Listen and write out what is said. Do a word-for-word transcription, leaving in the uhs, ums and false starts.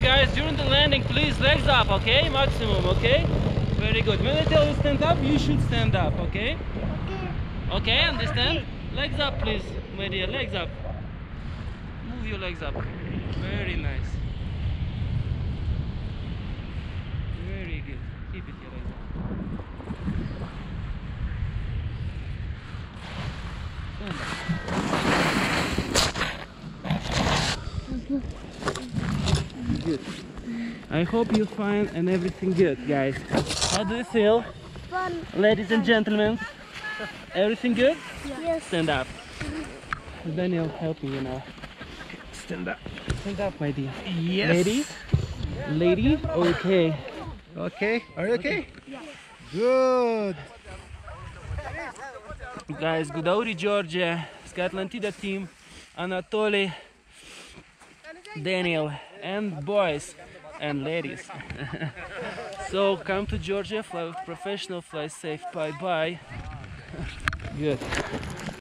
guys, during the landing, please legs up, okay? Maximum, okay? Very good. When I tell you stand up, you should stand up, okay? Okay. Okay, understand? Legs up, please, my dear, legs up. Move your legs up. Very nice. Very good. Keep it your legs up. Stand up. Good. I hope you find and everything good, guys. How do you feel? Fun. Ladies and gentlemen, everything good? Yes. Stand up. Daniel, help me, you know. Stand up. Stand up, my dear. Yes. Lady? Lady? Okay. Okay. Are you okay? Yeah. Good. Guys, Gudauri, Georgia, Scatlantida team, Anatoly, Daniel, and boys and ladies. So come to Georgia, fly with professional, fly safe, bye bye. Good.